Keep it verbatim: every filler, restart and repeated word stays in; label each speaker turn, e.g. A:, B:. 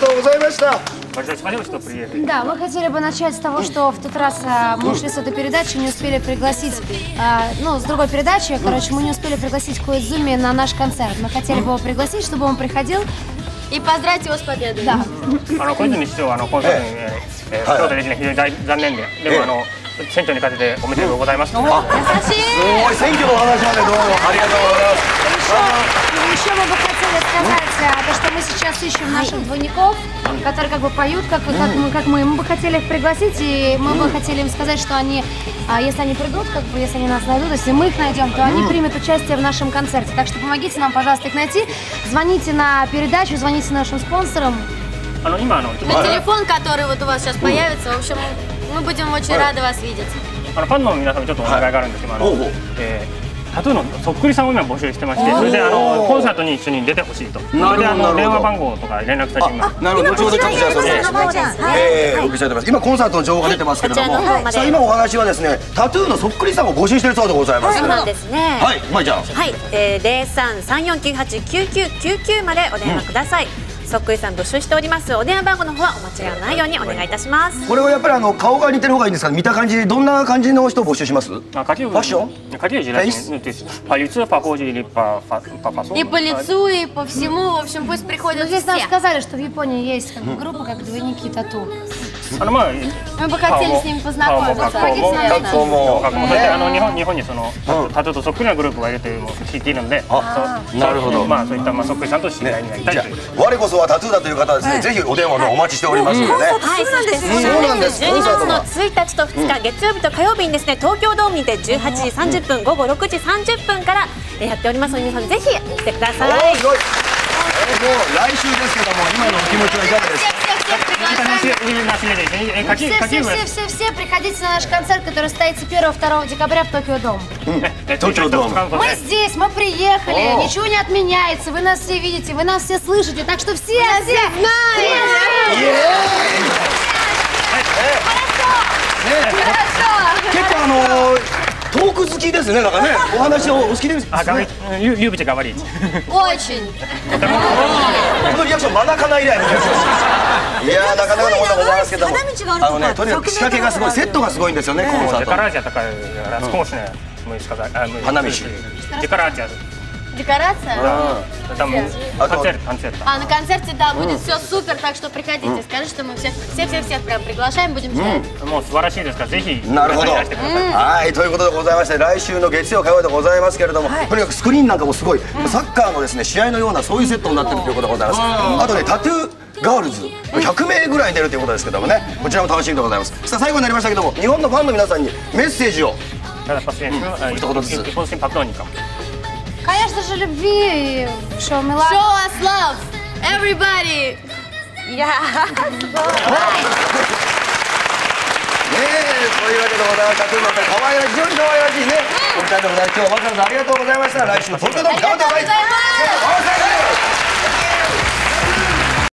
A: とうございました。
B: Да, мы хотели бы начать с того, что в тот раз а, мы ушли с этой передачи, не успели пригласить, а, ну, с другой передачи, короче, мы не успели пригласить Коидзуми на наш концерт. Мы хотели бы его пригласить, чтобы он приходил и поздравить его с победой. Да.
C: あの小泉市長はあのコンサートに招待できない非常に大残念で、でもあの選挙に勝てておめでとうございます。優しい。
A: すごい選挙の話までどうもありがとうございます。
B: Еще мы бы хотели сказать, то, что мы сейчас ищем наших двойников, которые как бы поют, как, как, мы, как мы. Мы бы хотели их пригласить, и мы бы хотели им сказать, что они, если они придут, как бы, если они нас найдут, если мы их найдем, то они примут участие в нашем концерте. Так что помогите нам, пожалуйста, их найти. Звоните на передачу, звоните нашим спонсорам.
D: На телефон, который вот у вас сейчас появится, в общем, мы будем очень рады вас видеть.
C: あのファンの皆さんにちょっとお願いがあるんですけど、あのタトゥーのそっくりさんを今募集してまして、それであのコンサートに一緒に出てほしいと。それであの電話番号とか連絡先今。
A: なるほど。後ほどちょっとじゃあそれええお受けしたいと思います。今コンサートの情報が出てますけれども、さあ今お話はですね、タトゥーのそっくりさんを募集しているそうでございます。
E: そうなんですね。
A: はい、まいちゃん。
E: はい、零三三四九八九九九九までお電話ください。そっくりさん募集しております。お電話番号の方はお間違いのないようにお願いいたします。
A: これはやっぱりあの顔が似てる方がいいんですか。見た感じどんな感じの人を募集します？ファッション？
D: И по лицу, и по всему, в общем, пусть приходят все.
B: Здесь нам сказали, что в Японии есть как бы группа, как двойники тату.
C: Мы бы
B: хотели с ними познакомиться.
C: あの日本日本にそのタトゥーとそっくりなグループがいるというのを聞いているので、なるほど。まあそういったまあそっくりさんと知り合いになりたいという。
A: 我こそはタトゥーだという方はですね、ぜひお電話のお待ちしておりますのでね。
E: はい、そしてそうなんです。じゅうにがつのついたちとふつか月曜日と火曜日にですね、東京ドームにてじゅうはちじさんじゅっぷん、午後ろくじさんじゅっぷんからやっておりますので、皆さんぜひ来てください。
A: すごい。もう来週ですけども、今のお気持ちはいかがですか。
B: Все-все-все приходите на наш концерт, который состоится первого-второго декабря в Токио Дом. Мы здесь, мы приехали, ничего не отменяется, вы нас все видите, вы нас все слышите, так что все, все знаете! Хорошо!
A: トーク好きですね、なんかね、お話をお好きです。
C: Любите говорить.
D: Очень.
A: このリアクションまだかな以来のリアクション。いやーなかなかのものがございますけども、あのねとにかく仕掛けがすごい、セットがすごいんですよね、コンサート。
C: Декорация такая роскошная, мы сказали.
A: 花道。
C: Декорация.
D: Декорация?
C: Там концерт, концерт.
D: А на концерте, да, будет все супер, так что приходите, скажите, что мы всех, всех, всех, всех прям приглашаем, будем ждать.
C: もう素晴らしいですから、ぜひ。
A: なるほど。はい、ということでございまして、来週の月曜火曜でございますけれども、とにかくスクリーンなんかもすごい、サッカーのですね試合のようなそういうセットになっているということでございます。あとね、タトゥーガールズひゃくめいぐらい出るということですけどもね、こちらも楽しみでございます。さあ最後になりましたけども、日本のファンの皆さんにメッセージを一言ずつ。
B: Конечно же, любви и show me love.
D: Show us love, everybody.
E: Yeah.
A: ねえ、そういうわけでございました。ということで、可愛らしい、非常に可愛らしいね。お二人でございます。今日はわざわざありがとうございました。来週東京ドーム頑張ってください。